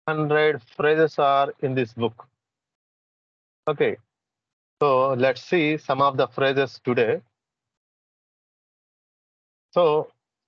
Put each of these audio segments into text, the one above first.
100 phrases are in this book. Okay, so let's see some of the phrases today. So,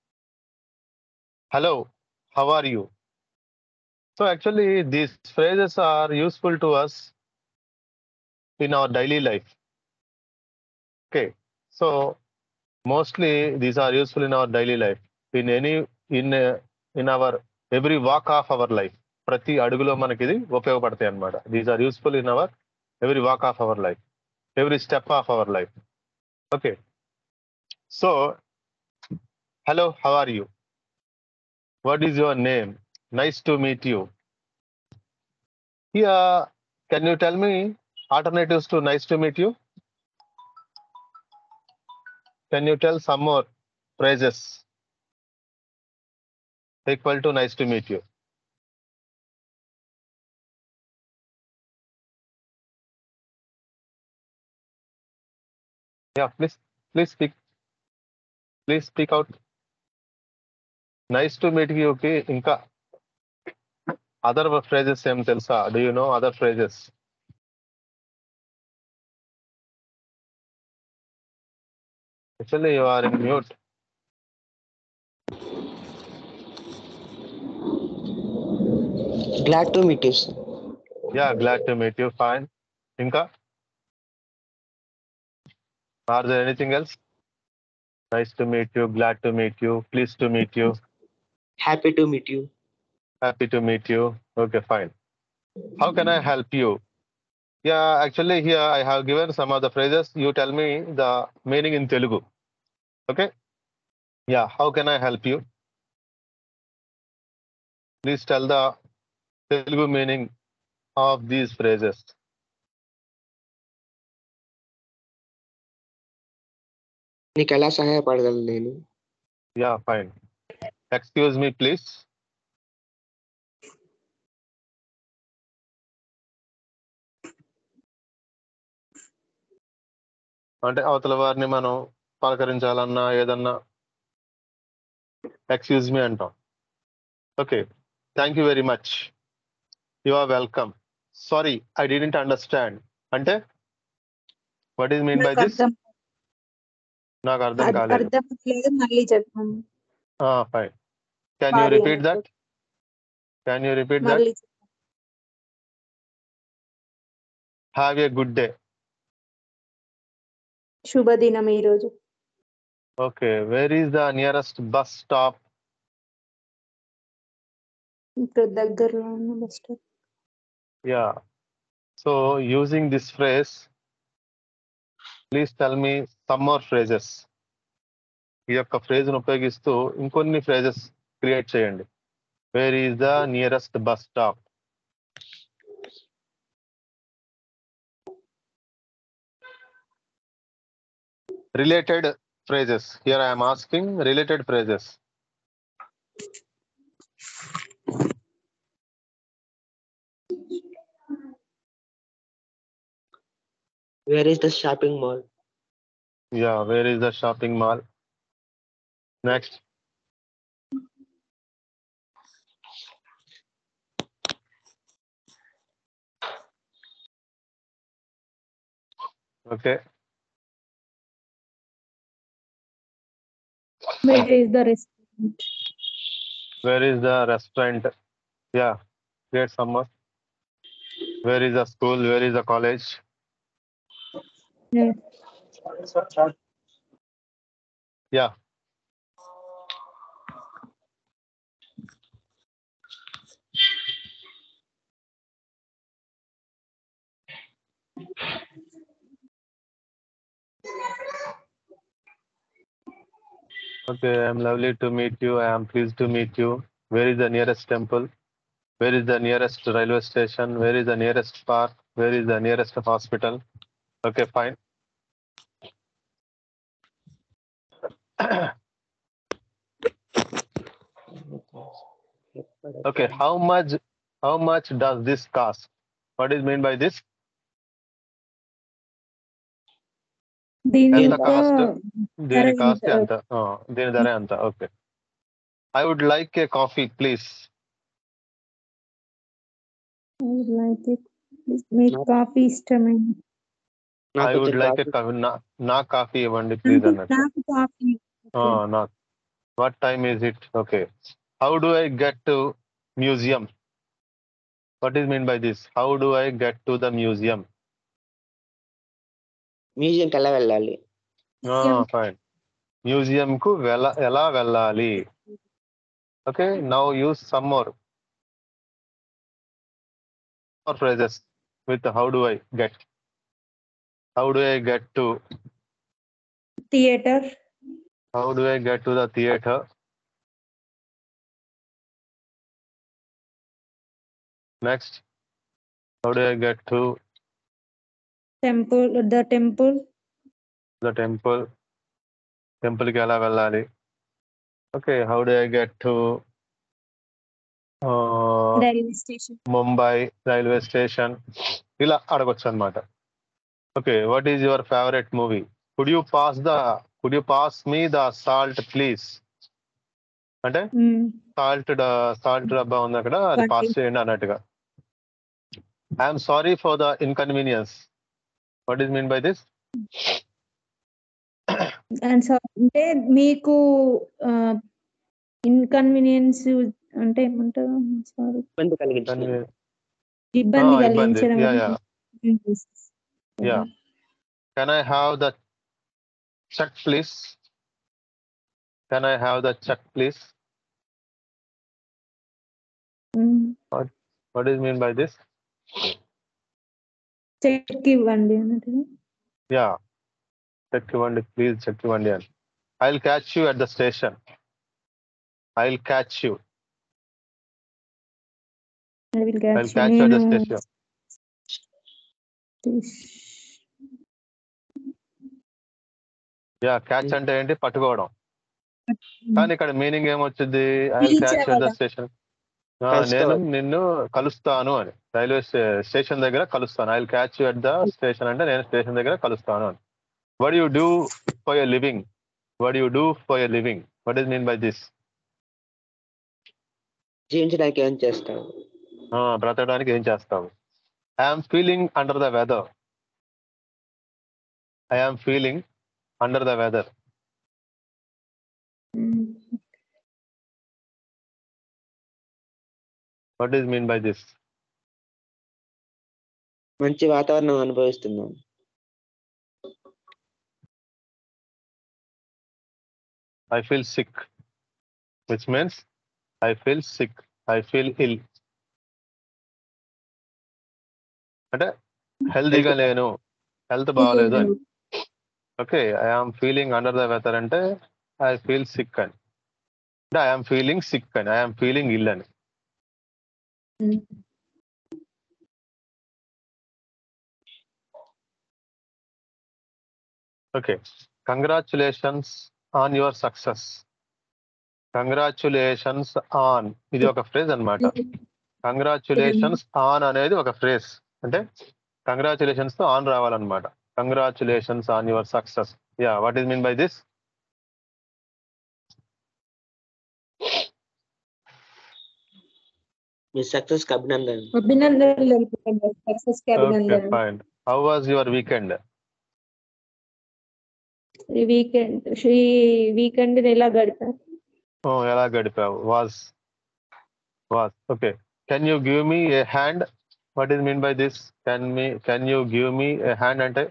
hello, how are you? So, actually, these phrases are useful to us in our daily life. Okay, so mostly these are useful in our daily life, in any in our every walk of our life. ప్రతి అడుగులో మనకి ఇది ఉపయోగపడతాయి అన్నమాట. These are useful in our every walk of our life, every step of our life. Okay, so hello, how are you? What is your name? Nice to meet you. Yeah, can you tell me alternatives to nice to meet you? Can you tell some more phrases equal to nice to meet you? Yeah, please speak. Please speak out. Nice to meet you. Okay, ఇంకా other phrases ఏం తెలుసా? Do you know other phrases? Actually, you are in mute. Glad to meet you, sir. Yeah, glad to meet you. Fine. ఇంకా are there anything else? Nice to meet you. Glad to meet you. Pleased to meet you. Happy to meet you. Happy to meet you. Okay, fine. How can I help you? Yeah, actually, here I have given some of the phrases. You tell me the meaning in Telugu. Okay? Yeah, how can I help you? Please tell the Telugu meaning of these phrases. నీకు ఎలా సహాయపడగలను నేను? Yeah, fine. Excuse me, please. అంటే అవతల వారిని మనం పలకరించాలన్నా ఏదన్నా excuse me అంటాం. Okay, thank you very much. You are welcome. Sorry, I didn't understand అంటే what is mean by this? నాకు అర్థం కాలేదు. అర్థమవట్లేదు, మళ్ళీ చెప్పండి. Fine. Can you repeat that? Can you repeat that? Have a good day. శుభదినం ఈ రోజు. Okay, where is the nearest bus stop? ఇక్కడ దగ్గరలో ఉన్న bus stop. Yeah, so using this phrase please tell me some more phrases. ఈ యొక్క ఫ్రేజ్ను ఉపయోగిస్తూ ఇంకొన్ని ఫ్రేజెస్ క్రియేట్ చేయండి. Where is the nearest bus stop? Related phrases. Here I am asking related phrases. Where is the shopping mall? Yeah, where is the shopping mall? Next. Okay. Where is the restaurant? Where is the restaurant? Yeah, great summer. Where is the school? Where is the college? Yeah. Yeah. Okay, I am lovely to meet you. I am pleased to meet you. Where is the nearest temple? Where is the nearest railway station? Where is the nearest park? Where is the nearest hospital? Okay, fine. Okay, how much does this cost? What is mean by this? దీని ఎంత యొక్క cost? దీని ధర cost ఎంత? ఎంత? దీని ధర ఎంత? Okay. I would like a coffee please. would like it. మీకు కాఫీ ఇష్టమైన నాకు ఐ వుడ్ కొంచెం లైక్ కాఫీ నా కాఫీ ఇవ్వండి ప్లీజ్ అన్నట్టు. నాకు కాఫీ నాకు what time is it? Okay. How do I get to museum? What is mean by this? How do I get to the museum? మ్యూజియంకి ఎలా వెళ్ళాలి? ఫైన్. మ్యూజియం కు ఎలా వెళ్ళాలి? Okay, now use some more phrases with how do I get? How do I get to? Theatre. How do I get to the theater? Next, how do I get to temple. The temple. the temple? Temple కి ఎలా వెళ్ళాలి? Okay, how do I get to railway station. Mumbai railway station? ఇలా అడగొచ్చు అన్నమాట. Okay, what is your favorite movie? Could you pass me the salt please? అంటే salt డబ్బా ఉంది అక్కడ, అది పాస్ చేయండి అన్నట్టుగా. I'm sorry for the inconvenience. What is mean by this? అంటే మీకు ఇన్కన్వీనియన్స్ అంటే ఏమంటారు? సారీ, ఇబ్బంది కలిగించిన ఇబ్బంది కలిగించడం. Yeah. Can I have the check please? Can I have the check please? What is mean by this? Check ఇవ్వండి అన్నట్టు. యా, చెక్ ఇవ్వండి ప్లీజ్, చెక్ ఇవ్వండి అని. I will catch you at the station. I will catch you. I will I will catch you at the station. Yeah, catch అంటే ఏంటి? పట్టుకోవడం. కానీ ఇక్కడ మీనింగ్ ఏమొచ్చింది? I will catch you at the station. నేను నిన్ను కలుస్తాను అని. రైల్వే స్టేషన్ దగ్గర కలుస్తాను. I will catch you at the station అంటే నేను స్టేషన్ దగ్గర కలుస్తాను అని. What you do for your living? What you do for your living? What is mean by this? జీవించడానికి ఏం చేస్తావు? బ్రతకడానికి ఏం చేస్తావు? I'm feeling under the weather. I'm feeling under the weather. What is mean by this? మంచి వాతావరణం అనుభవిస్తున్నాం. I feel sick, which means I feel sick. I feel ill. అంటే హెల్తీగా లేను, హెల్త్ బాగాలేదు అని. Okay, I'm feeling under the weather అంటే I feel sick అని. అంటే ఐఎమ్ ఫీలింగ్ సిక్ అని, ఐఎమ్ ఫీలింగ్ ఇల్ అని. Okay, congratulations on your success. Congratulations on, ఇది ఒక ఫ్రేజ్ అన్నమాట. కంగ్రాచులేషన్స్ ఆన్ అనేది ఒక ఫ్రేజ్. అంటే కంగ్రాచులేషన్స్ తో ఆన్ రావాలన్నమాట. Congratulations on your success. Yeah, what is mean by this? మీ సక్సెస్ కి అభినందనలు. అభినందనలు. సక్సెస్ కి ఓకే, అభినందనలు. Fine. How was your weekend? Weekend ఎలా గడిపారు? ఎలా గడిపావు? Was. Okay, can you give me a hand? What is mean by this? Can you give me a hand అంటే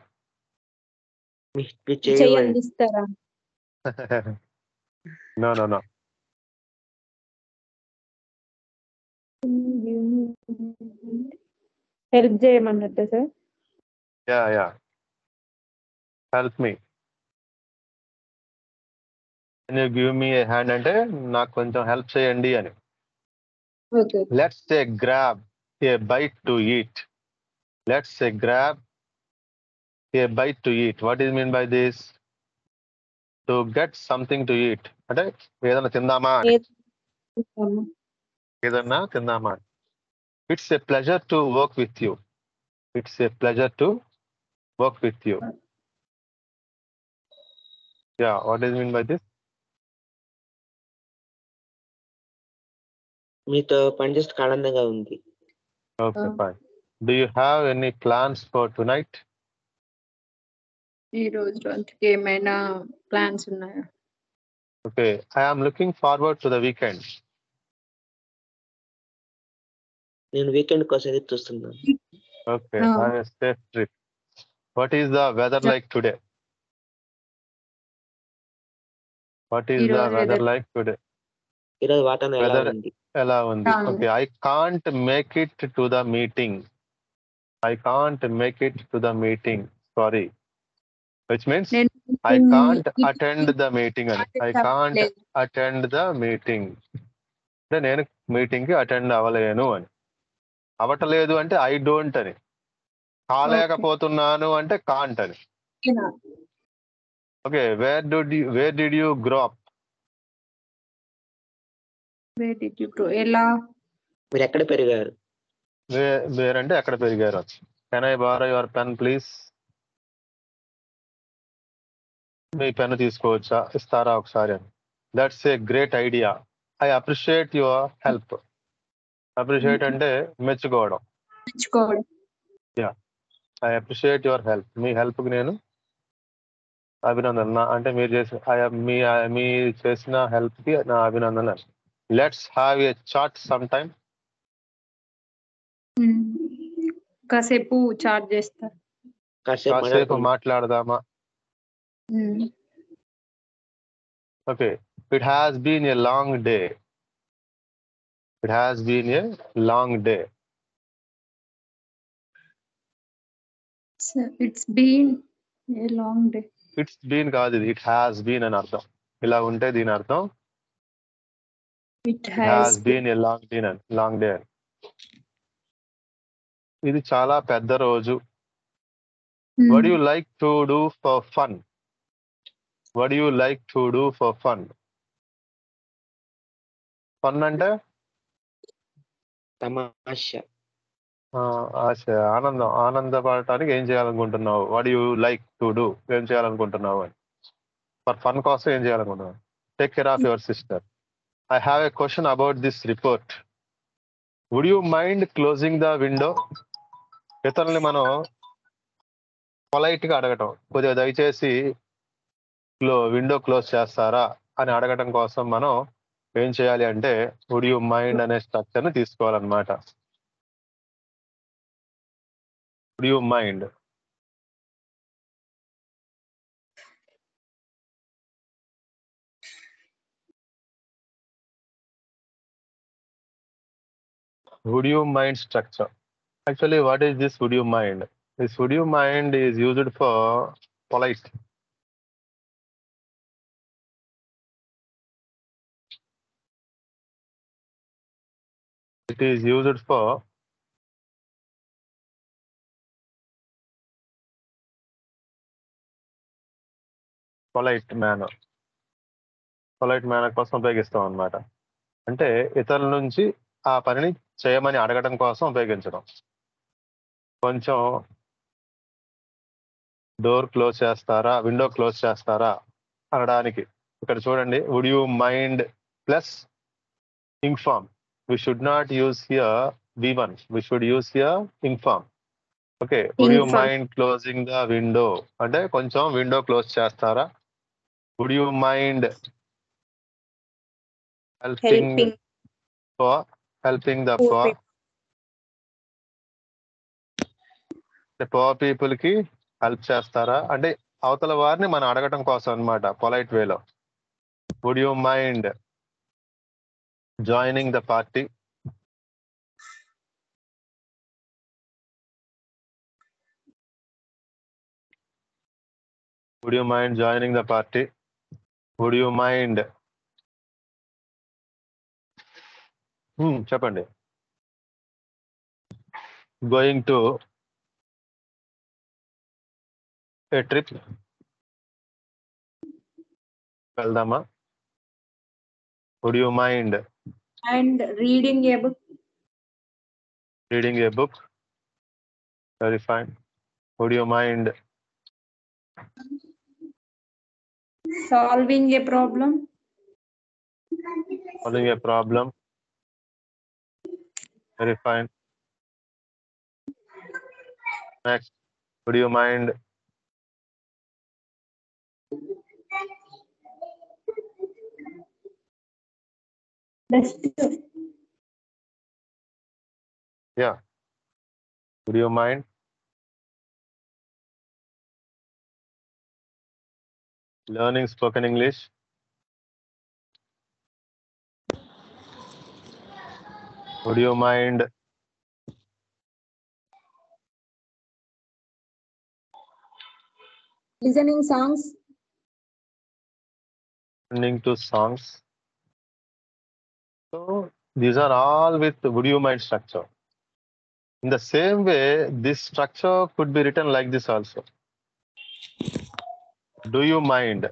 చెయ్యి అందిస్తారా? నో. హెల్ప్ చేయమన్నట్టు sir. Yeah, help me. Can you give me a hand అంటే నాకు కొంచెం help చేయండి అని. Okay. Let's say grab a bite to eat. Let's say grab a bite to eat. What is mean by this? To get something to eat అంటే ఏదైనా తిందామా అని. ఏదన్నా తిందామా. It's a pleasure to work with you. It's a pleasure to work with you. Yeah, what is mean by this? మీతో పనిచేస్తే ఆనందంగా ఉంది. Okay, fine. Do you have any plans for tonight? ఈ రోజు రోజుకి ఏమైనా ప్లాన్స్ ఉన్నాయా? Okay, I am looking forward to the weekend. నేను వీకెండ్ కోసం ఎదురు చూస్తున్నాను. Okay, Oh. have a safe trip. What is the weather like today? What is the ఈరోజు weather weather- like today? ఈరోజు వాతావరణం ఎలా Weather ఉంది? ఎలా ఉంది? ఎలా ఉంది? Okay, I can't make it to the meeting. I can't make it to the meeting. Sorry. Which means నేను I can't attend the meeting అని. I can't లేదు. attend the meeting. అంటే నేను మీటింగ్ కి అటెండ్ అవ్వలేను అని. అవ్వటలేదు అంటే ఐ డోంట్ అని. కాలేకపోతున్నాను అంటే కాంట్ అని. Okay, where did you grow up? Where did you grow? ఎలా? మీరు ఎక్కడ పెరిగారు? వేర్ అంటే ఎక్కడ పెరిగారు? Can I borrow your pen please? మీ పెన్ తీసుకోవచ్చా, ఇస్తారా ఒకసారి అని. That's a great idea. I appreciate your help. Appreciate అంటే మెచ్చుకోవడం. తెచ్చుకోవడం. I appreciate your help. మీ హెల్ప్ కి నేను అభినందన. అంటే మీరు చేసిన మీ చేసిన హెల్ప్ కి నా అభినందన. Let's have a chat some time. కాసేపు చాట్ చేస్తారు. కాసేపు మాట్లాడదామా? Okay, it has been a long day. It has been a long day. It's been a long day. It's been కాదు, ఇది ఇట్ హ్యాస్ బీన్ అని అర్థం. ఇలా ఉంటే దీని అర్థం it has been a long day అని. ఇది చాలా పెద్ద రోజు. What do you like to do for fun? What do you like to do for fun? Fun అంటే తమాషా, ఆశ, ఆనందపడటానికి ఏం చేయాలనుకుంటున్నావు? What you like to do, ఏం చేయాలనుకుంటున్నావు అని. ఫర్ ఫన్ కోసం ఏం చేయాలనుకుంటున్నావు? Take care of your sister. I have a question about this report. Would you mind closing the window? ఇతరుల్ని మనం పొలైట్ గా అడగటం, కొద్దిగా దయచేసి విండో క్లోజ్ చేస్తారా అని అడగటం కోసం మనం ఏం చేయాలి అంటే వుడ్ యూ మైండ్ అనే స్ట్రక్చర్ ని తీసుకోవాలన్నమాట. Would you mind. Would you mind structure? Actually, what is this would you mind? This would you mind is used for polite. It is used for polite manner. Polite manner కోసం ఉపయోగిస్తాం అన్నమాట. అంటే ఇతరుల నుంచి ఆ పనిని చేయమని అడగడం కోసం ఉపయోగించడం. కొంచెం డోర్ క్లోజ్ చేస్తారా, విండో క్లోజ్ చేస్తారా అనడానికి. ఇక్కడ చూడండి, would you mind plus ing form. We should not use here V1. We should use here ing form. Okay, would you mind closing the window అంటే కొంచెం విండో క్లోజ్ చేస్తారా. Would you mind helping the poor people కి help చేస్తారా అంటే అవతల వారిని మనం అడగటం కోసం అన్నమాట, పొలైట్ వేలో. Would you mind joining the party? Would you mind joining the party? Would you mind? చెప్పండి. Going to a trip. వెళ్దామా? Would you mind? And reading a book. Reading a book. Very fine. Would you mind? Solving a problem. Solving a problem. Very fine. Next, would you mind? Dust. Yeah. Would you mind? Learning spoken English? Would you mind Listening songs. listening to songs? So these are all with would you mind structure. In the same way, this structure could be written like this also. Do you mind?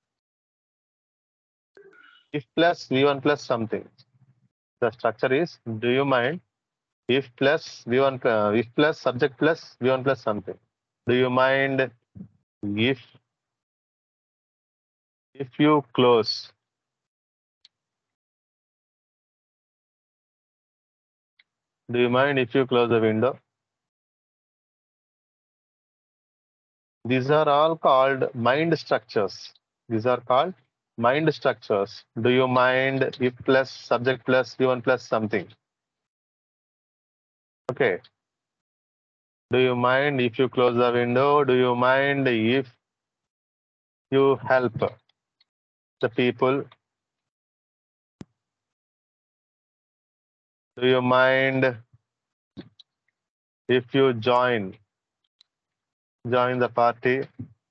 If plus V1 plus something. The structure is do you mind? If plus V1 if plus subject plus V1 plus something. Do you mind if you close? Do you mind if you close the window? These are all called mind structures. These are called mind structures. Do you mind if plus subject plus V1 plus something? Okay. Do you mind if you close the window? Do you mind if you help the people? Do you mind if you join the party?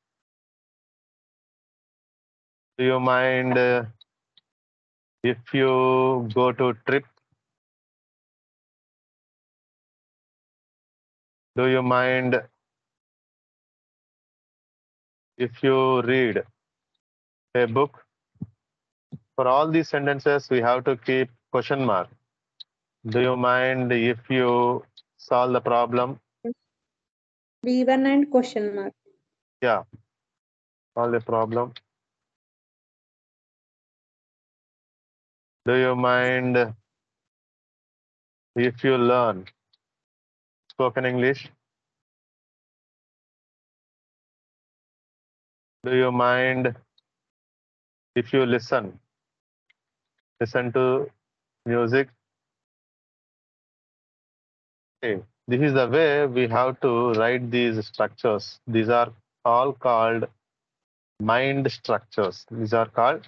Do you mind if you go to trip? Do you mind if you read a book? For all these sentences, we have to keep question mark. Do you mind if you solve the problem? V1 and question mark. Yeah, solve the problem. Do you mind if you learn spoken English? Do you mind if you listen to music? Okay. This is the way we have to write these structures. These are all called mind structures. These are called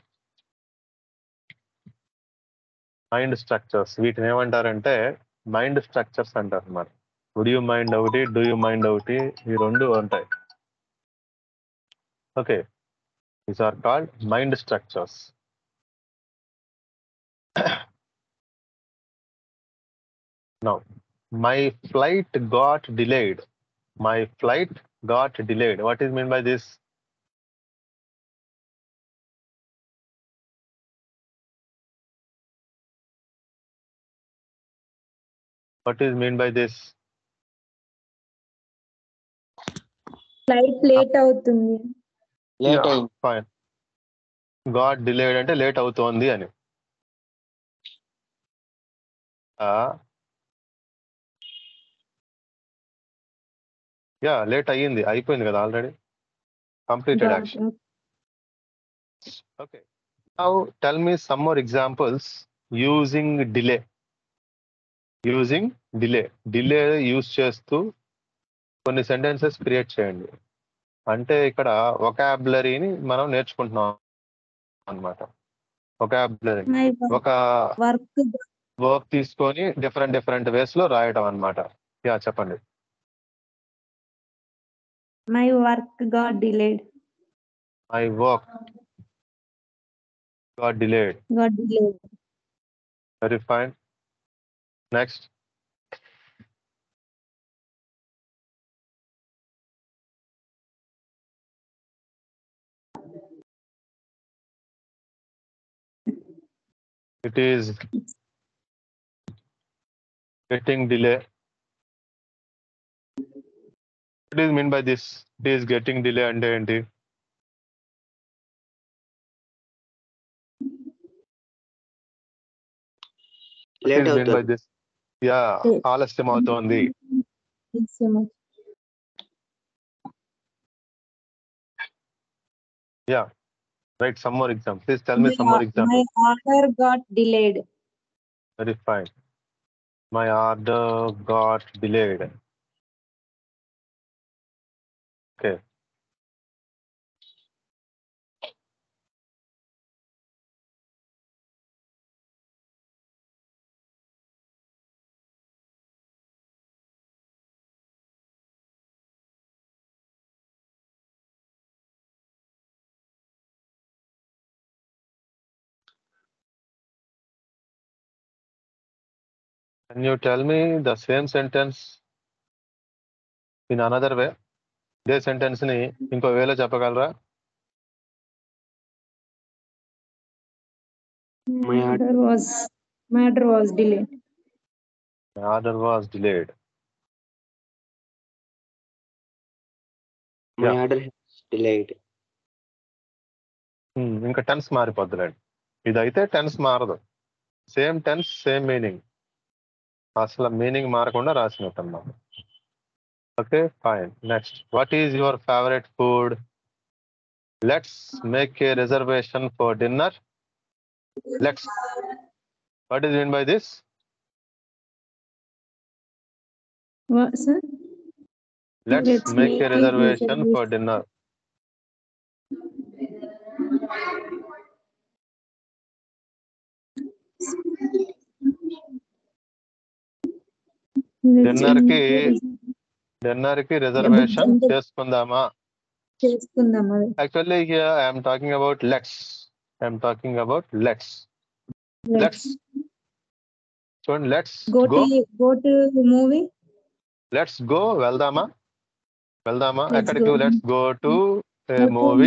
mind structures. వీటిని ఏమంటారంటే mind structures అంటారు అన్నమాట. Would you mind ఒకటి, do you mind ఒకటి, ఈ రెండు ఉంటాయి. Okay, these are called mind structures. Now my flight got delayed. My flight got delayed. What is mean by this? What is mean by this? Flight late అవుతుంది. Late అయింది. Fine. Got delayed అంటే late అవుతోంది అని. Yeah, లేట్ అయ్యింది, అయిపోయింది కదా already, completed action. Okay, now tell me some more examples using delay. Using delay use చేస్తూ కొన్ని సెంటెన్సెస్ క్రియేట్ చేయండి. అంటే ఇక్కడ వొకాబులరీని మనం నేర్చుకుంటున్నాం అన్నమాట. వొకాబులరీ ఒక వర్క్ తీసుకొని డిఫరెంట్ వేస్ లో రాయటం అన్నమాట. యా, చెప్పండి. My work got delayed. My work got delayed. Very fine. Next. It is getting delay. What is mean by this? It is getting delay అంటే ఏంటి? Late What is mean by అవుతుంది. this? Yeah, ఆలస్యం అవుతోంది. Yeah. Write some more examples. Please tell me some more My examples. order got delayed. Very fine. My order got delayed. Okay. Can you tell me the same sentence in another way? ఇదే sentence ని ఇంకో వేలో చెప్పగలరా? My order My order was delayed. My order was delayed. My Yeah. order has delayed. ఇంకా tense మారిపోద్దులేండి. ఇదైతే tense మారదు. Same tense same meaning. అసలు మీనింగ్ మారకుండా రాసినట్టు అన్నమాట. Okay fine. Next, what is your favourite food? Let's make a reservation for dinner. Let's. What is mean by this? What, sir? Let's make a reservation for dinner. Dinner కి reservation చేసుకుందామా? Actually I'm talking about let's. Let's చూడండి. Let's go to movie. Let's go. వెళ్దామా? ఎక్కడికి? Let's go to movie.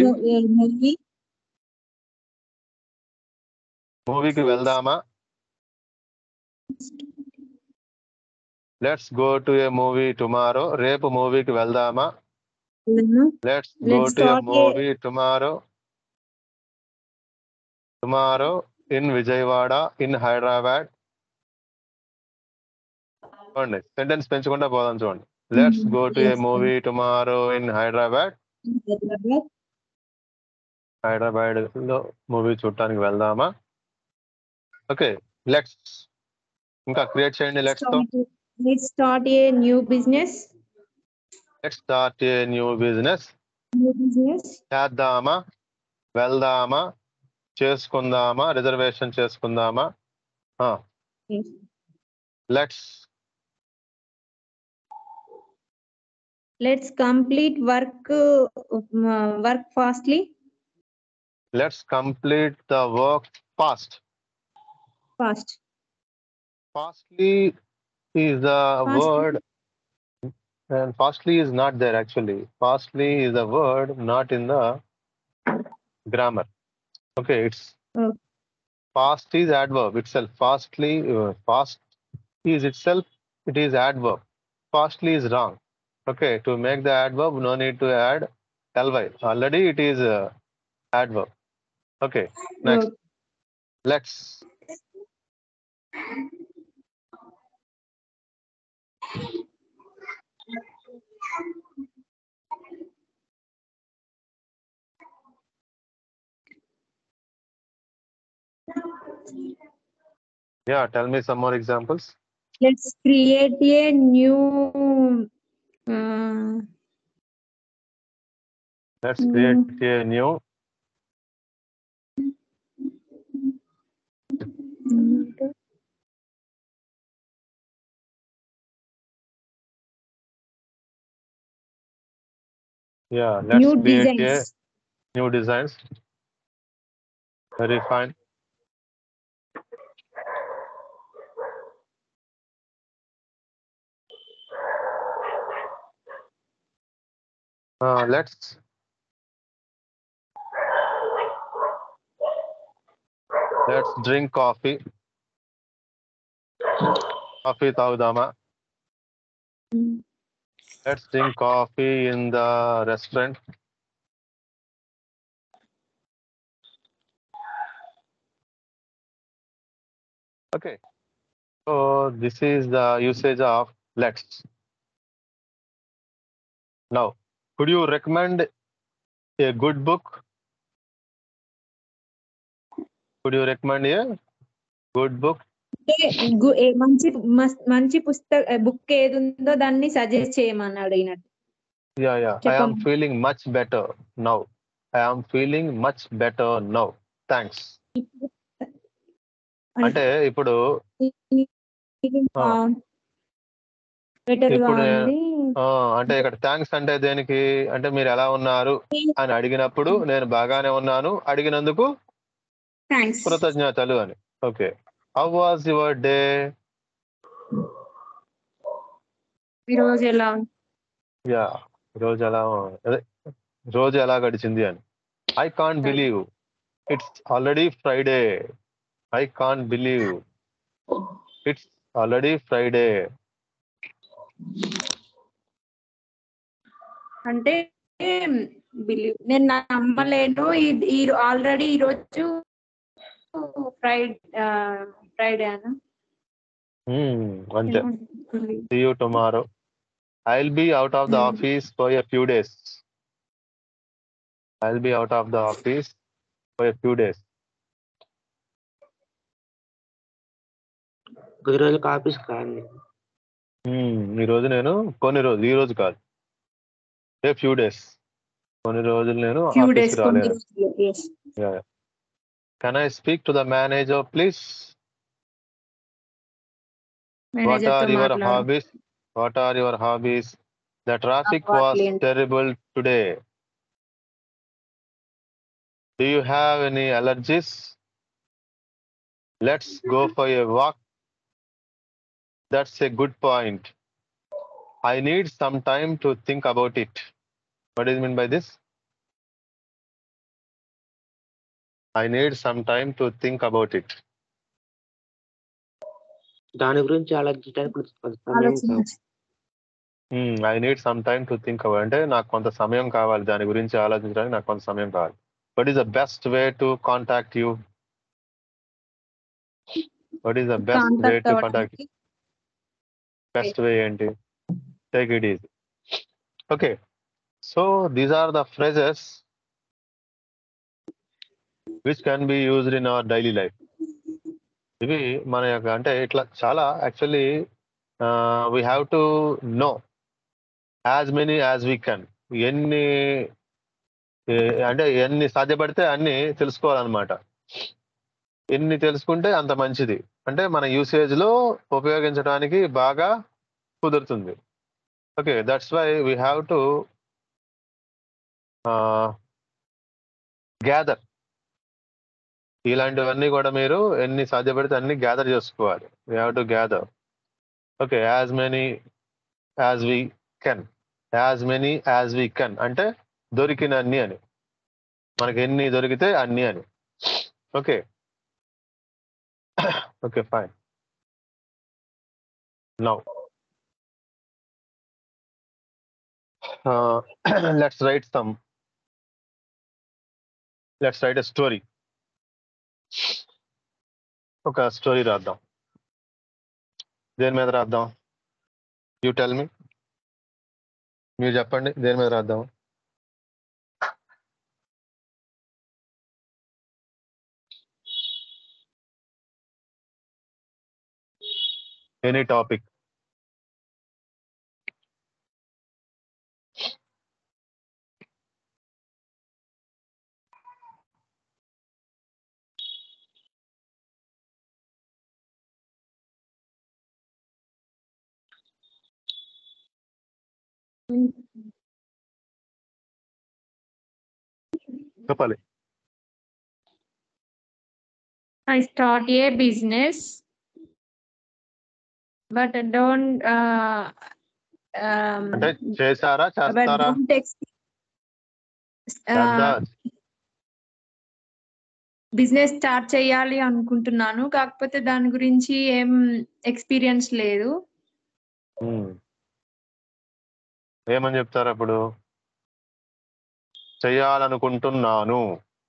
మూవీకి వెళ్దామా? Let's go to a movie tomorrow. రేపు మూవీకి వెళ్దామా? Let's go to a movie tomorrow. In Vijayawada, in Hyderabad. చూడండి, సెంటెన్స్ పెంచుకుంటా పోదాం. చూడండి, let's go to a movie tomorrow in Hyderabad. Hyderabad లో మూవీ చూడటానికి వెళ్దామా? ఓకే, లెట్స్ ఇంకా క్రియేట్ చేయండి. లెట్స్ start a new business. చేద్దామా? వెళ్దామా? చేసుకుందామా? రిజర్వేషన్ చేసుకుందామా? Let's complete work fastly. Let's complete the work fast. Fastly is the word, and fastly is not there actually. Fastly is a word not in the grammar. Okay, it's fast is adverb itself. Fastly, fast is itself, it is adverb. Fastly is wrong. Okay, to make the adverb, no need to add ly. Already it is adverb. Okay, next. Let's. Yeah, tell me some more examples. Let's create a new Let's create a new let's new create designs. a new designs. Very fine. Let's drink coffee. Coffee taudama. Let's drink coffee in the restaurant. Okay, so this is the usage of let's. Now, could you recommend a good book Could you recommend a good book? మంచి book ఏది ఉందో దాన్ని suggest చేయమని అడిగినట్టు. Yeah. I am feeling much better now. అంటే ఇప్పుడు better గా ఇప్పుడు ఉంది. అంటే ఇక్కడ థ్యాంక్స్ అంటే దేనికి అంటే మీరు ఎలా ఉన్నారు అని అడిగినప్పుడు నేను బాగానే ఉన్నాను అడిగినందుకు థ్యాంక్స్. కృతజ్ఞతలు అని. Okay, how was your day? ఈరోజు ఎలా యా, రోజు ఎలా గడిచింది అని. I can't believe it's already Friday. I can't believe it's already Friday. అంటే నేను నమ్మలేను, ఆల్రెడీ ఈరోజు ఫ్రైడే అన్న. అంతే. See you tomorrow. I'll be out of the office for a few days. కొద్ది రోజులకు ఆఫీస్ కాదు. ఈ రోజు నేను ఈ రోజు కాదు, ఫ్యూ డేస్, కొన్ని రోజులు నేను ఆఫీస్కి రాలేను. Can I speak to the manager please? What are your hobbies? The traffic was terrible today. Do you have any allergies? Let's go for a walk. That's a good point. I need some time to think about it. What do you mean by this? I need some time to think about it. దాని గురించి ఆలోచించడానికి I need some time to think about అంటే నాకు కొంత సమయం కావాలి, దాని గురించి ఆలోచించడానికి నాకు కొంత సమయం కావాలి. What is the best way to contact you? Best way ఏంటి? Take it easy. Okay, so these are the phrases which can be used in our daily life. ఇవి మన యొక్క అంటే ఇట్లా చాలా actually we have to know as many as we can. ఎన్ని సాధ్యపడితే అన్ని తెలుసుకోవాలన్నమాట. ఎన్ని తెలుసుకుంటే అంత మంచిది, అంటే మన యూసేజ్ లో ఉపయోగించడానికి బాగా కుదురుతుంది. Okay, that's why we have to gather. ఇలాంటివన్నీ కూడా మీరు ఎన్ని సాధ్యపడితే అన్ని గ్యాదర్ చేసుకోవాలి. We have to gather. Okay, as many as we can అంటే దొరికినన్ని అని, మనకి ఎన్ని దొరికితే అన్ని అని. Okay fine. Now let's write a story. ఒక స్టోరీ రాద్దాం. దేని మీద రాద్దాం? You tell me. మీరు చెప్పండి, దేని మీద రాద్దాం? Any topic. చెప్పాలి. I start a business, but don't అంటే చేశారా, చేస్తారా? బిజినెస్ స్టార్ట్ చేయాలి అనుకుంటున్నాను, కాకపోతే దాని గురించి ఏం ఎక్స్పీరియన్స్ లేదు. ఏమని చెప్తారు అప్పుడు? చెయ్యాలనుకుంటున్నాను,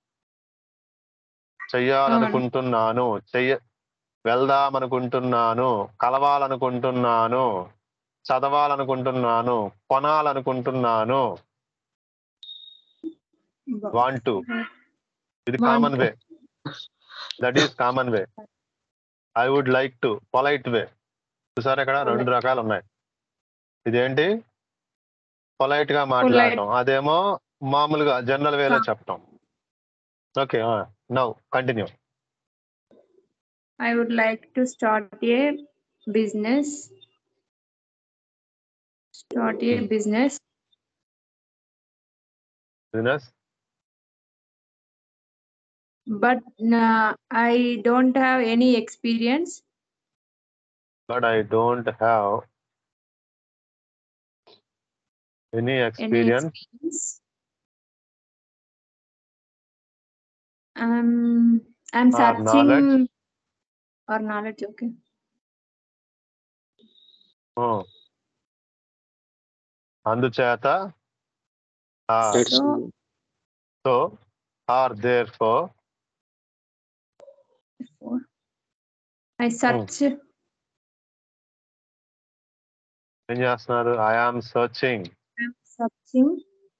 వెళ్దామనుకుంటున్నాను, కలవాలనుకుంటున్నాను, చదవాలనుకుంటున్నాను, కొనాలనుకుంటున్నాను. వాంట్ టు, ఇది common way. That is common way. I would like to polite way. చూసారా ఇక్కడ 2 రకాలు ఉన్నాయి. ఇదేంటి పొలైట్ గా మాట్లాడటం, అదేమో మామూలుగా జనరల్ వేలో చెప్పటం. Okay, now continue. I would like to start a business. Start a business. Business. But I don't have any experience. But I don't have any experience. I'm Or searching knowledge. or knowledge. Okay. Oh. అందుచేత That's so or therefore I search. ఏం చేస్తున్నారు? I am searching. I'm searching.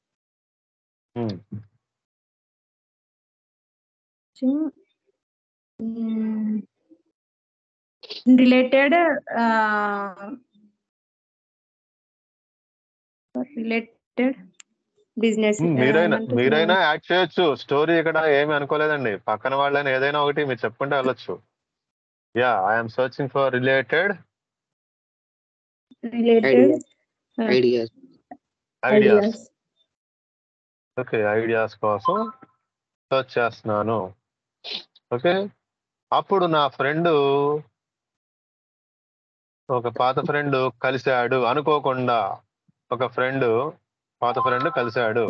Related business. మీరైనా add చేయొచ్చు. Story ఇక్కడ ఏమి అనుకోలేదండి. పక్కన వాళ్ళని ఏదైనా ఒకటి మీరు చెప్పుకుంటే వెళ్ళొచ్చు. Yeah, I'm searching for related ideas. Okay, ideas కోసం సర్చ్ చేస్తున్నాను. ఓకే, అప్పుడు నా ఫ్రెండ్, ఒక పాత ఫ్రెండ్ కలిశాడు. అనుకోకుండా ఒక పాత ఫ్రెండ్ కలిశాడు.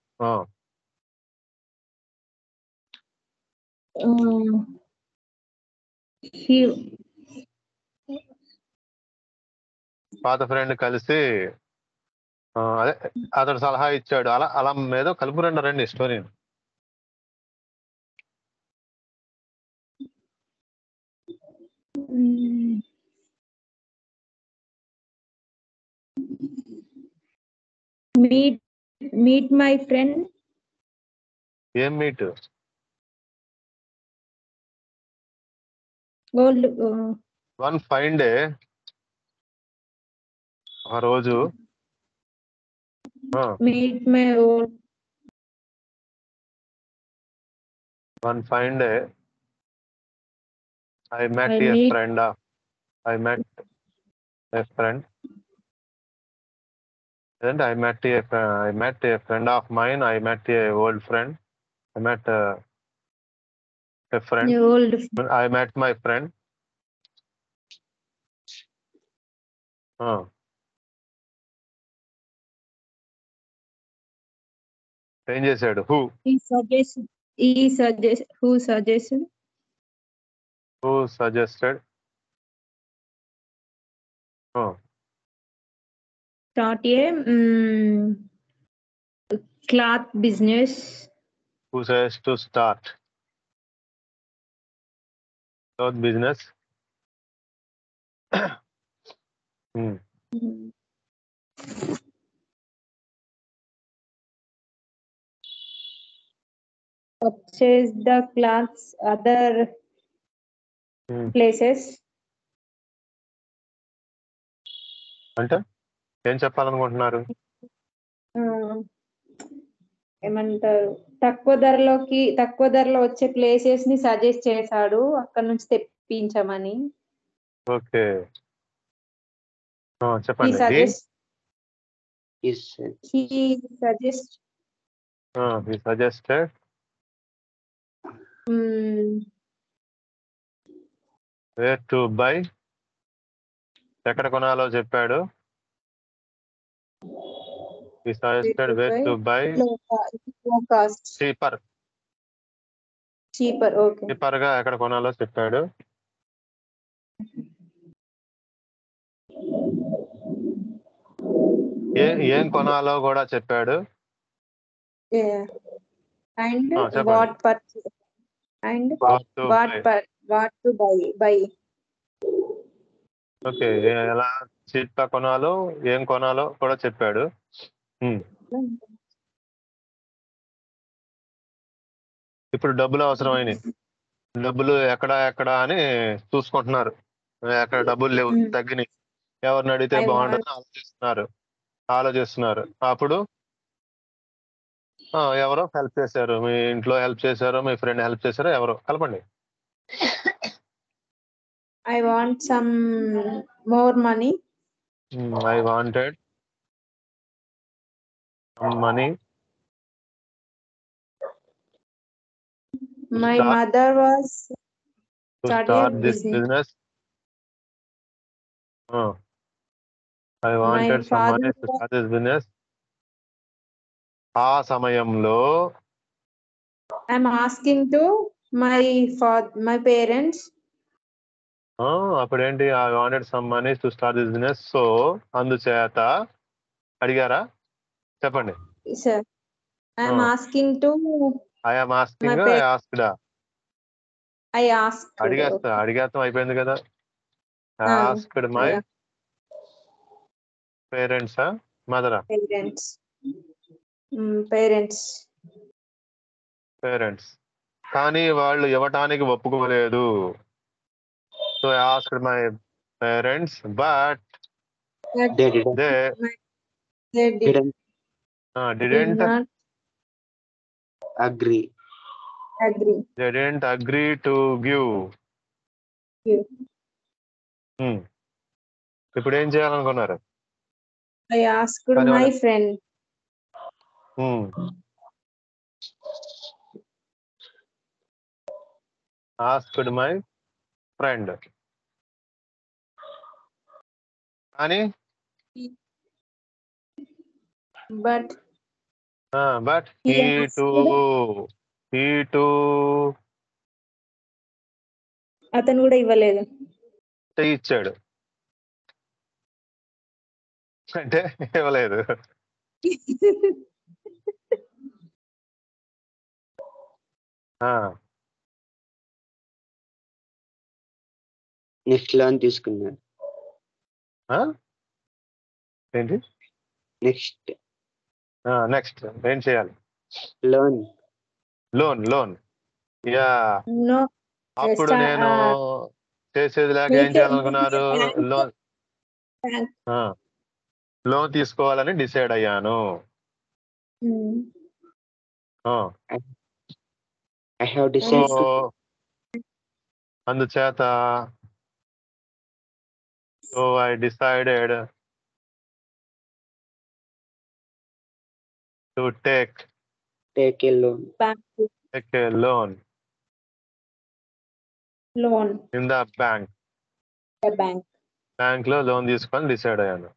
పాత ఫ్రెండ్ కలిసి అదే అతడు సలహా ఇచ్చాడు. అలా ఏదో కలుపురండి రండి స్టోరీ. Meet my friend. ఏం మీట్? వన్ ఫైన్ డే, ఆ రోజు. Meet my old. One fine day, I met a friend of mine. I met a old friend. I met a friend. I met my friend. ఏం చేశాడు? Who suggested? Start a cloth business. Who says to start cloth business? Purchase the clothes other places. అంటే ఏం చెప్పాలనుకుంటున్నారు? ఏమంటారు, తక్కువ ధరలో వచ్చే places ని సజెస్ట్ చేశాడు, అక్కడ నుంచి తెప్పించమని. ఓకే, చెప్పండి. He suggested where to buy. ఎక్కడ కొనాలో చెప్పాడు. He suggested where to buy cheaper. Okay. cheaper గా ఎక్కడ కొనాలో చెప్పాడు. ఏం కొనాలో కూడా చెప్పాడు. And what to buy. Okay, ఎలా చీప్ గా కొనాలో, ఏం కొనాలో కూడా చెప్పాడు. ఇప్పుడు డబ్బులు అవసరమైనవి. డబ్బులు ఎక్కడ అని చూసుకుంటున్నారు. ఎక్కడ డబ్బులు లేవు, Mm. తగ్గినాయి, ఎవరిని అడిగితే I want బాగుంటుందని ఆలోచిస్తున్నారు. అప్పుడు ఎవరో హెల్ప్ చేశారు, మీ ఇంట్లో హెల్ప్ చేశారో, మీ ఫ్రెండ్ హెల్ప్ చేశారో, ఎవరో కలపండి. I want some more money. I wanted money My start- mother was to started start this business. Business. I wanted some father money to start this business. ఆ సమయంలో I'm asking to my parents. అప్పుడేంటి, I wanted some money to start this business. So అందుచేత అడిగారా? చెప్పండి. Sir, I'm asking to I am asking, My I ఆస్క్డా? I asked. అడిగేస్తాం అయిపోయింది కదా. Ah, asked my I asked పేరెంట్సా, మదరా? parents. Parents. పేరెంట్స్. కానీ వాళ్ళు ఇవ్వటానికి ఒప్పుకోలేదు. So I asked my parents but They didn't they They didn't did didn't not agree. Agree to give. Give. ఇప్పుడు ఏం చేయాలనుకున్నారు? I asked కానీ my వాళ్ళు- friend. Asked my friend. కానీ But but He he to అతను కూడా ఇవ్వలేదు. ఇచ్చాడు అంటే ఇవ్వలేదు. నెక్స్ట్ లోన్ తీసుకున్నాడు. ఏంటి నెక్స్ట్ ఏం చేయాలి? లోన్. లోన్. యా. No. అప్పుడు నేను చేసేది లేక ఏం చేయాలనుకున్నారు? లోన్ తీసుకోవాలని డిసైడ్ అయ్యాను. I have decided so to అందుచేత so I decided to take take a loan. A loan in the bank. Bank లో లోన్ తీసుకొని డిసైడ్ అయ్యాను.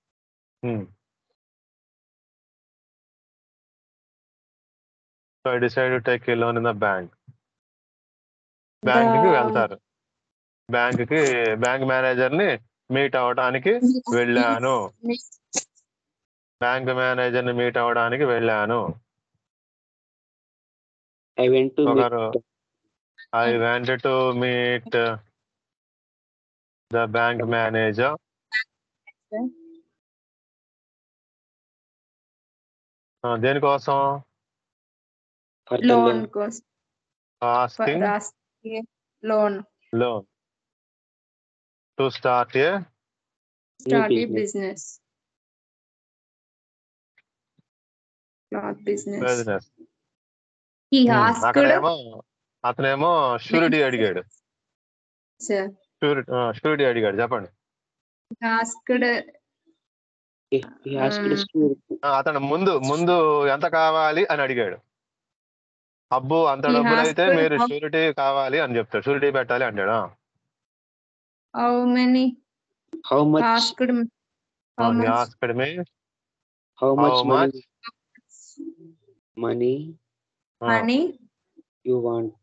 So I decide to take a loan in the bank. Bank కి వెళ్తారు. Bank manager ని meet అవడానికి వెళ్ళాను. I went to meet ఒకరు I wanted to meet the bank manager. దేనికోసం? for the loan loan. కోసం. Asking loan to start a business. Cloth business. Business. He asked. అతనేమో surety అడిగాడు. Sir. షూరిటీ అడిగాడు. చెప్పండి. Asked. He asked security. అతను ముందు ఎంత కావాలి అని అడిగాడు. అబ్బు అంత He డబ్బులు అయితే asked మీరు how- షూరిటీ కావాలి అని చెప్తాడు. షూరిటీ పెట్టాలి అంటాడు. How many? How much? Asked. How much? Asked me How much how money? much Money Money you want?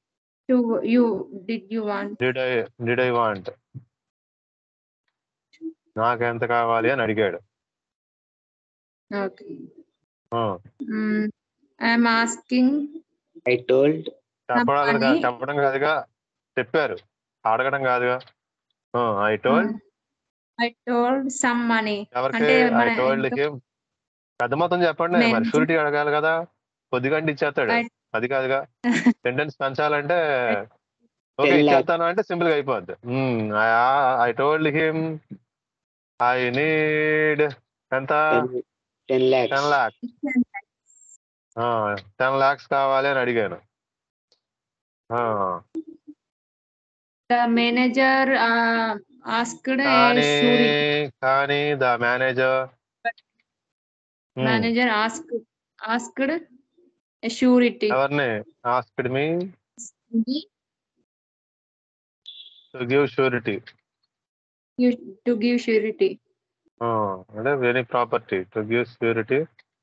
did you want? did I want నాకు ఎంత కావాలి అని అడిగాడు. Okay. I'm asking. I told. చెప్పడం కాదుగా, చెప్పారు, అడగడం కాదుగా. I told some money. ఎవరికి? I told him. పెద్ద మొత్తం చెప్పండి. మరి షూరిటీ అడగాలి కదా, కొద్దిగా ఇచ్చేస్తాడు. అది కాదుగా. సెంటెన్స్ పెంచాలంటే ఓకే 10 lakhs. ఇచ్చేస్తాను అంటే సింపుల్ గా అయిపోద్ది. I told him I need ఎంత 10 lakhs. 10 lakhs. 10 lakhs కావాలి అని అడిగాను. The manager asked a కానీ surety. కానీ the manager Manager asked a surety. ఎవరిని asked me to give surety. To give surety. అంటే very property to give surety.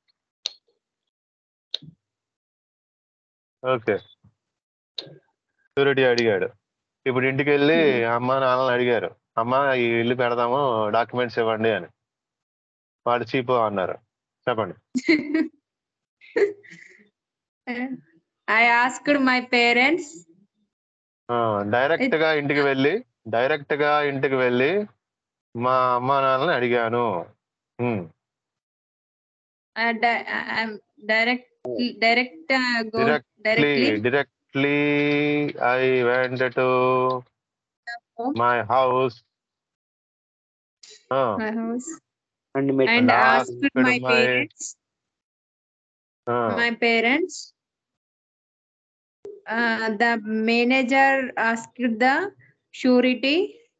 Okay surety అడిగాడు. ఇప్పుడు ఇంటికి వెళ్ళి అమ్మ నాన్నని అడిగారు, అమ్మ ఈ ఇల్లు పెడదాము డాక్యుమెంట్స్ ఇవ్వండి అని. వాడు చీపు అన్నారు. చెప్పండి. I asked my parents. Direct గా ఇంటికి వెళ్ళి మా అమ్మ నాన్నని అడిగాను. Directly I went to my house. My house. And met And asked asked my my- parents. My parents. The manager asked the surety.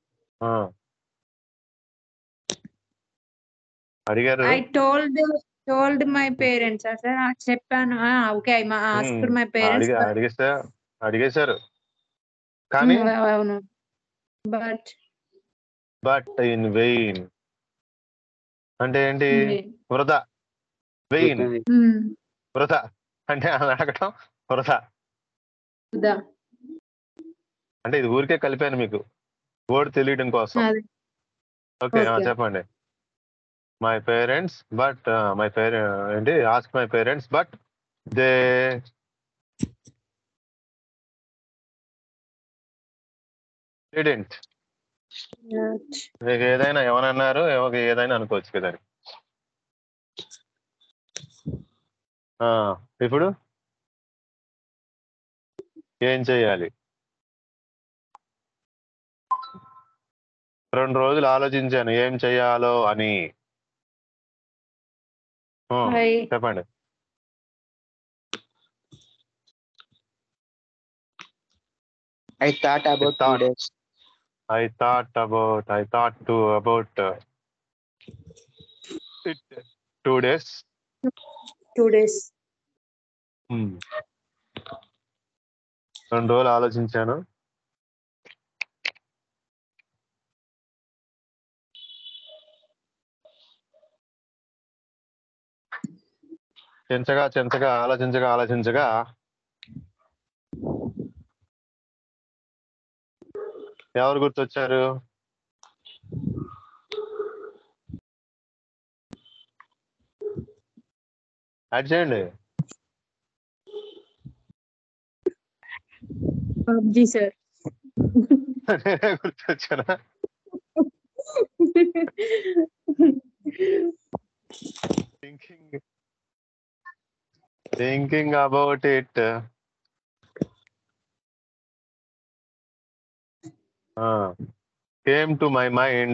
అడిగారు. I told my parents. Sir, చెప్పాను. Okay, I asked my parents. అడిగేశారు కానీ అవును. But in vein అంటే ఏంటి? వృధా. Vein వృధా అంటే అలా అడగటం వృధా. అంటే ఇది ఊరికే కలిపాను మీకు వర్డ్ తెలియడం కోసం. ఓకే చెప్పండి. మై పేరెంట్స్ బట్ ఏంటి ask my parents but they didn't. మీకు ఏదైనా ఏమన్నారు ఏదైనా అనుకోవచ్చు కదా. ఇప్పుడు ఏం చెయ్యాలి? 2 రోజులు ఆలోచించాను ఏం చెయ్యాలో అని. చెప్పండి. I thought about 2 days. I thought about it 2 days. 2 days. 2 రోజులు ఆలోచించాను. చెంచగా ఆలోచించగా ఎవరు గుర్తొచ్చారు? యాడ్ చేయండి. జీ సార్. నేనే గుర్తొచ్చానా? Thinking about it. Came to my mind.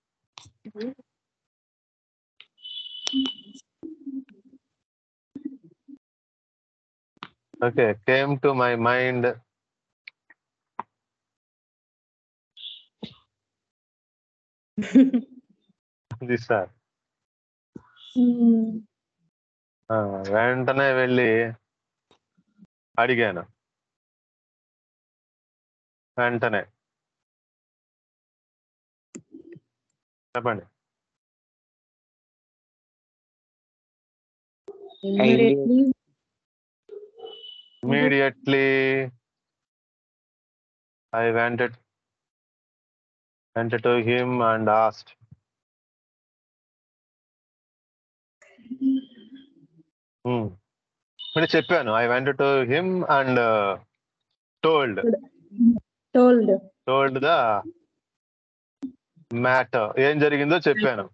Okay, came to my mind. This sir. వెంటనే వెళ్ళి అడిగాను. వెంటనే చెప్పండి. Immediately I went to him and asked. అంటే చెప్పాను. I went to him and told the matter. ఏం జరిగిందో చెప్పాను.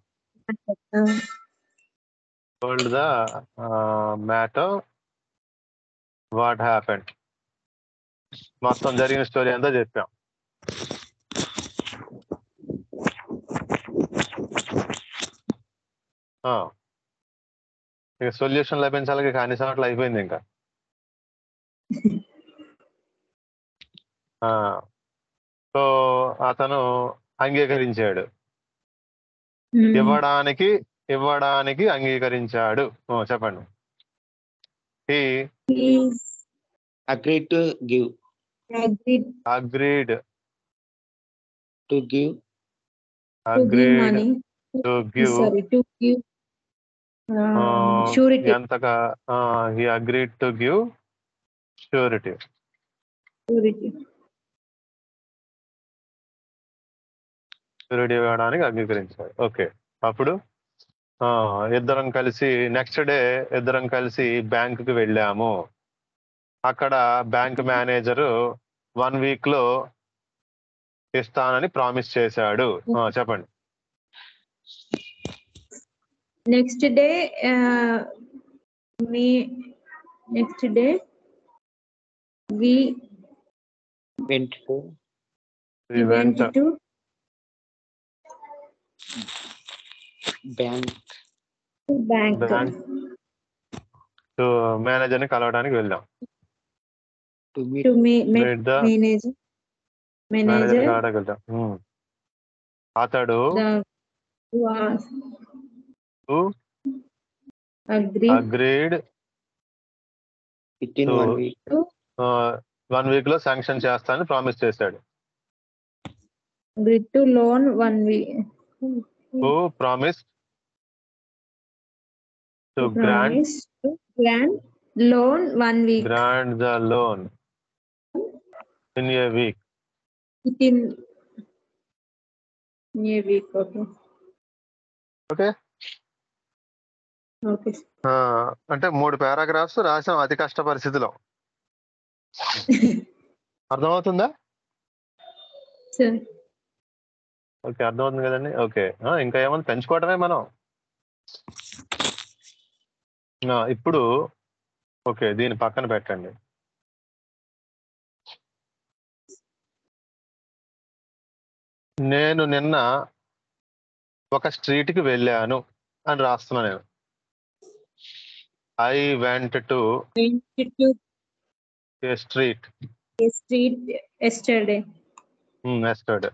Told the matter what happened. మొత్తం జరిగిన స్టోరీ అంతా చెప్పాం. ఇక సొల్యూషన్ లభించాలి, అన్ని సార్లు అయిపోయింది ఇంకా. సో అతను అంగీకరించాడు, ఇవ్వడానికి అంగీకరించాడు. చెప్పండి. Agreed to give. Agreed To give. money. To give. Sorry, to give surety. ఎంతగా he agreed to give surety. Surety ఇవ్వడానికి అంగీకరించాడు. ఓకే. అప్పుడు ఇద్దరం కలిసి నెక్స్ట్ డే బ్యాంకుకి వెళ్ళాము. అక్కడ బ్యాంక్ మేనేజరు 1 week లో ఇస్తానని ప్రామిస్ చేశాడు. చెప్పండి. Next day we Went to. We went to Bank. To మేనేజర్ని కలవడానికి వెళ్ళాం. To meet. to meet the manager. కలవడానికి వెళ్తాం. అతడు agreed Within to 1 week. 1 week లో శాంక్షన్ చేస్తానని ప్రామిస్ చేశాడు. Agreed to loan 1 week. Who promised to grant loan 1 week. Grant the loan in a week. Within a week. Okay. అంటే 3 paragraphs రాసాం అతి కష్ట పరిస్థితిలో. అర్థమవుతుందా? ఓకే, అర్థమవుతుంది కదండి. ఓకే, ఇంకా ఏమన్నా పెంచుకోవటమే మనం. ఇప్పుడు ఓకే, దీన్ని పక్కన పెట్టండి. నేను నిన్న ఒక స్ట్రీట్కి వెళ్ళాను అని రాస్తున్నా నేను. I went to a street yesterday. Yesterday.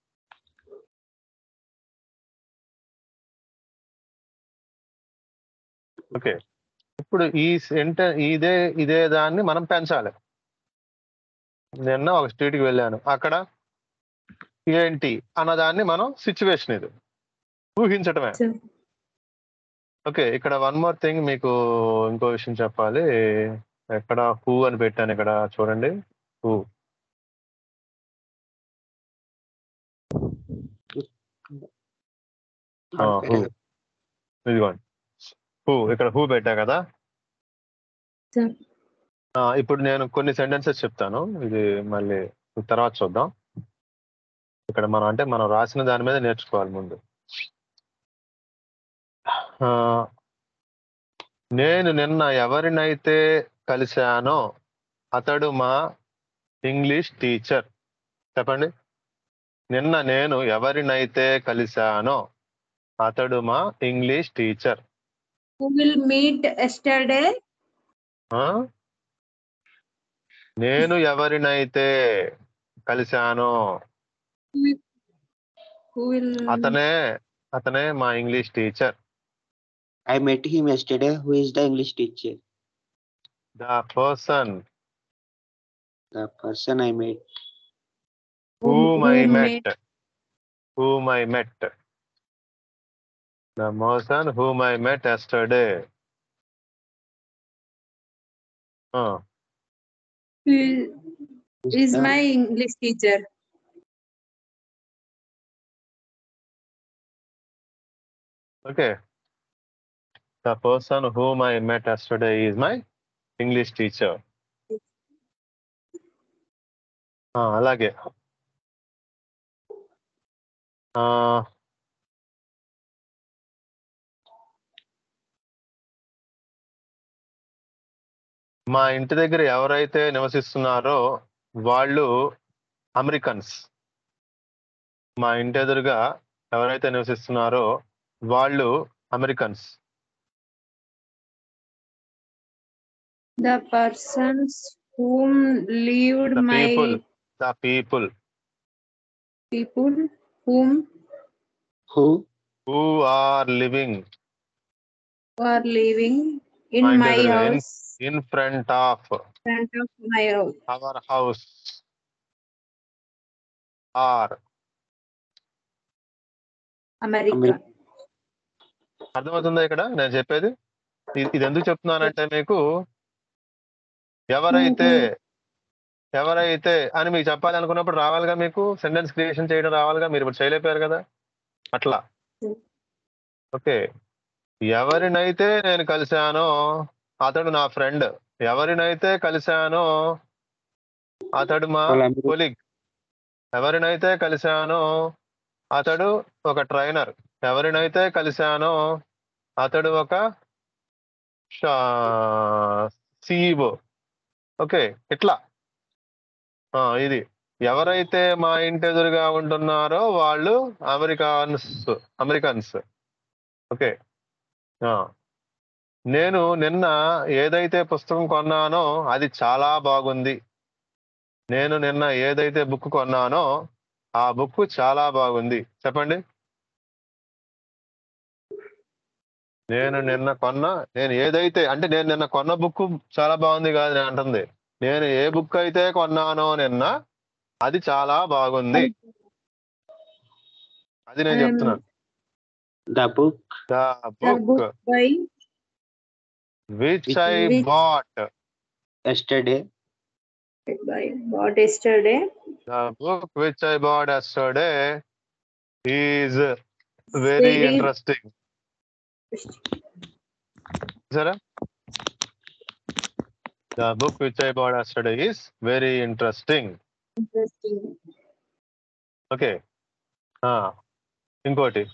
Okay, ఇప్పుడు ఇదే దాన్ని మనం పెంచాలి. నిన్న ఒక స్ట్రీట్కి వెళ్ళాను, అక్కడ ఏంటి అన్నదాన్ని మనం సిచ్యువేషన్ ఇది ఊహించటమే. ఓకే, ఇక్కడ 1 more thing మీకు ఇంకో విషయం చెప్పాలి. ఎక్కడ హూ అని పెట్టాను, ఇక్కడ చూడండి. హూ ఇదిగోండి, హూ ఇక్కడ హూ పెట్టా కదా. ఇప్పుడు నేను కొన్ని సెంటెన్సెస్ చెప్తాను, ఇది మళ్ళీ తర్వాత చూద్దాం. ఇక్కడ మనం రాసిన దాని మీద నేర్చుకోవాలి ముందు. నేను నిన్న ఎవరినైతే కలిశానో అతడు మా ఇంగ్లీష్ టీచర్. చెప్పండి. నిన్న నేను ఎవరినైతే కలిశానో అతడు మా English teacher. Who will meet yesterday? నేను ఎవరినైతే కలిశానో అతనే మా English teacher. I met him yesterday. Who is the English teacher? The person I met. Whom I met. The person whom I met yesterday. Is my English teacher. Okay. The person whom I met yesterday is my English teacher. అలాగే మా ఇంటి దగ్గర ఎవరైతే నివసిస్తున్నారో వాళ్ళు Americans. మా ఇంటి ఎదురుగా ఎవరైతే నివసిస్తున్నారో వాళ్ళు Americans. The persons whom lived the my people people whom Who? Who are living are living in మా ఇంటి my ఎదురుగా house, in front of front of my house. Our house are. America. అర్థమవుతుందా ఇక్కడ నేను చెప్పేది? ఇది ఎందుకు చెప్తున్నానంటే మీకు ఎవరైతే అని మీకు చెప్పాలి అనుకున్నప్పుడు రావాలిగా, మీకు సెంటెన్స్ క్రియేషన్ చేయడం రావాలిగా, మీరు ఇప్పుడు చేయలేపారు కదా అట్లా. ఓకే, ఎవరినైతే నేను కలిశానో అతడు నా ఫ్రెండ్, ఎవరినైతే కలిశానో అతడు మా వాళ్ళందరూ కొలీగ్, ఎవరినైతే కలిశానో అతడు ఒక ట్రైనర్, ఎవరినైతే కలిశానో అతడు ఒక సిఇఓ. ఓకే, ఇట్లా ఇది ఎవరైతే మా ఇంటి ఎదురుగా ఉంటున్నారో వాళ్ళు అమెరికన్స్. ఓకే, నేను నిన్న ఏదైతే పుస్తకం కొన్నానో అది చాలా బాగుంది. నేను నిన్న ఏదైతే బుక్ కొన్నానో ఆ బుక్ చాలా బాగుంది. చెప్పండి. నేను నిన్న కొన్న బుక్ చాలా బాగుంది కాదు నేను అంటుంది. నేను ఏ బుక్ అయితే కొన్నానో నిన్న అది చాలా బాగుంది. అది నేను చెప్తున్నాను. The book. The The book book by which I which bought. Yesterday. bought yesterday The book which I bought yesterday is very interesting. Sir? The book which I bought yesterday is very interesting. Okay. ఇంకోటి,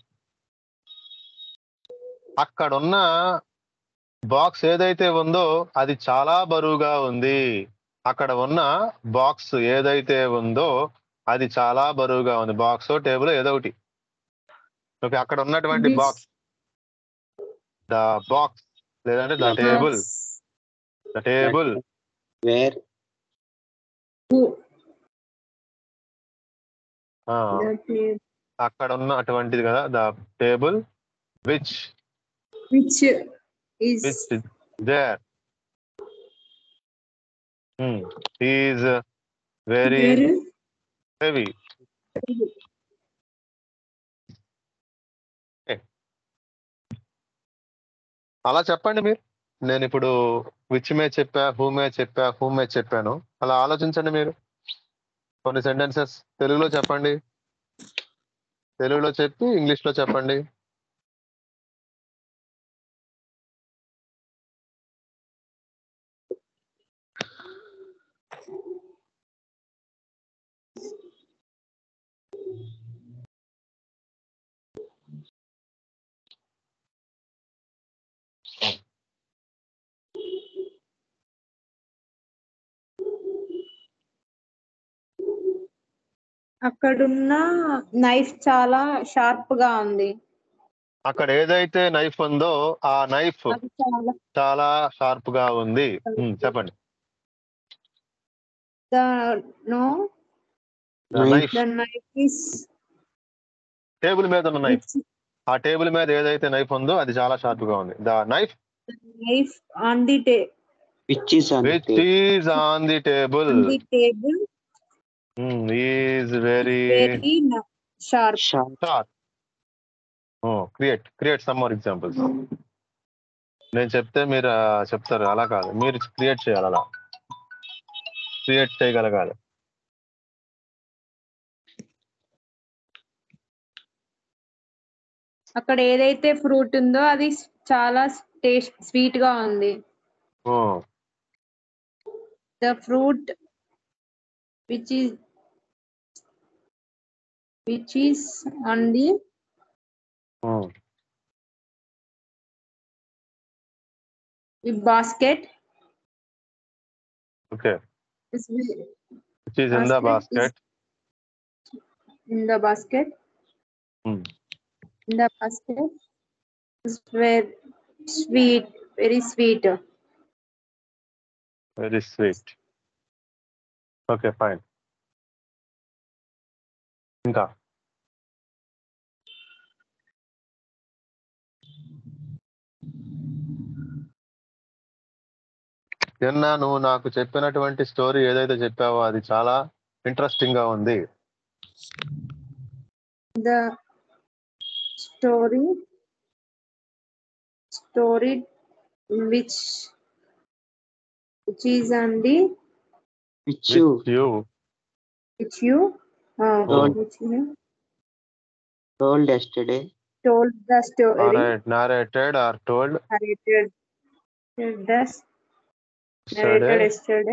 అక్కడున్న box ఏదైతే ఉందో అది చాలా బరువుగా ఉంది. అక్కడ ఉన్న బాక్స్ ఏదైతే ఉందో అది చాలా బరువుగా ఉంది. బాక్స్ టేబుల్ ఏదో ఒకటి. ఓకే, అక్కడ ఉన్నటువంటి బాక్స్, ద బాక్స్ లేదంటే the table. The table Where? అక్కడ ఉన్న అటువంటిది కదా, the table which is there is very heavy. అలా చెప్పండి మీరు. నేను ఇప్పుడు విచ్ మే చెప్పా, హూ మే చెప్పాను. అలా ఆలోచించండి మీరు. కొన్ని సెంటెన్సెస్ తెలుగులో చెప్పండి, తెలుగులో చెప్పి ఇంగ్లీష్లో చెప్పండి. అక్కడున్న నైఫ్ చాలా షార్ప్ గా ఉంది. అక్కడ ఏదైతే నైఫ్ ఉందో ఆ నైఫ్ అది చాలా షార్ప్ గా ఉంది. చెప్పండి. నైఫ్ టేబుల్ మీద ఉన్న నైఫ్, ఆ టేబుల్ మీద ఏదైతే నైఫ్ ఉందో అది చాలా షార్ప్ గా ఉంది. The knife on the which is on which the is on the table is very sharp. sharp. Create some more examples. నేను చెప్తే మీరు చెప్తారు, అలా కాదు, మీరు క్రియేట్ చేయాలి, అలా క్రియేట్ చేయగలగాలి. అక్కడ ఏదైతే ఫ్రూట్ ఉందో అది చాలా స్వీట్ గా ఉంది. The fruit which is on the basket Okay. is which is in the basket. In the basket. Hmm. In the basket is very sweet, very sweet. Very sweet. Okay, fine. ఇంకా నిన్న నువ్వు నాకు చెప్పినటువంటి story ఏదైతే చెప్పావో అది చాలా interesting గా ఉంది. The story which is on the Which you With you. which you Told. which you told yesterday. told the story Narrated or told narrated yesterday yesterday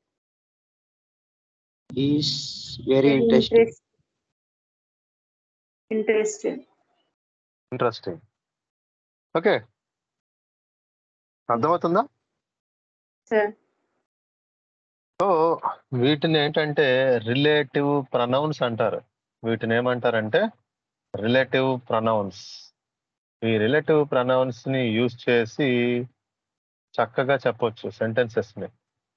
Is very very interesting. Interesting. Okay, అర్థమవుతుందా? sir. So వీటిని ఏంటంటే relative pronouns అంటారు. వీటిని ఏమంటారంటే relative pronouns. ఈ relative pronouns ని use చేసి చక్కగా చెప్పొచ్చు సెంటెన్సెస్ ని.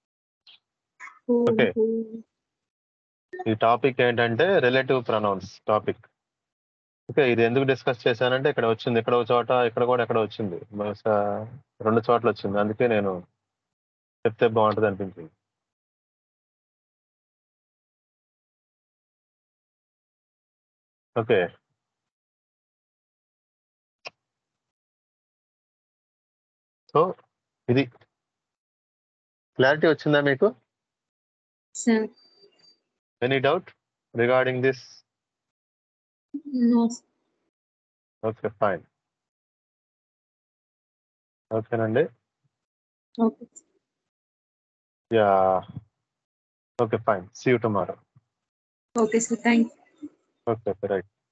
ఓకే, ఈ టాపిక్ ఏంటంటే రిలేటివ్ ప్రనౌన్స్ టాపిక్. ఓకే, ఇది ఎందుకు డిస్కస్ చేశానంటే ఇక్కడ వచ్చింది, ఇక్కడ ఒక చోట, ఇక్కడ కూడా ఎక్కడ వచ్చింది, బహుశా 2 చోట్ల వచ్చింది. అందుకే నేను చెప్తే బాగుంటుంది అనిపించింది. ఓకే, సో ఇది క్లారిటీ వచ్చిందా మీకు? Sir. Any doubt regarding this? No. Okay, fine. ఓకేనండి. Okay. Yeah, okay, fine. See you tomorrow. Okay, sir. Thank you. Okay, right.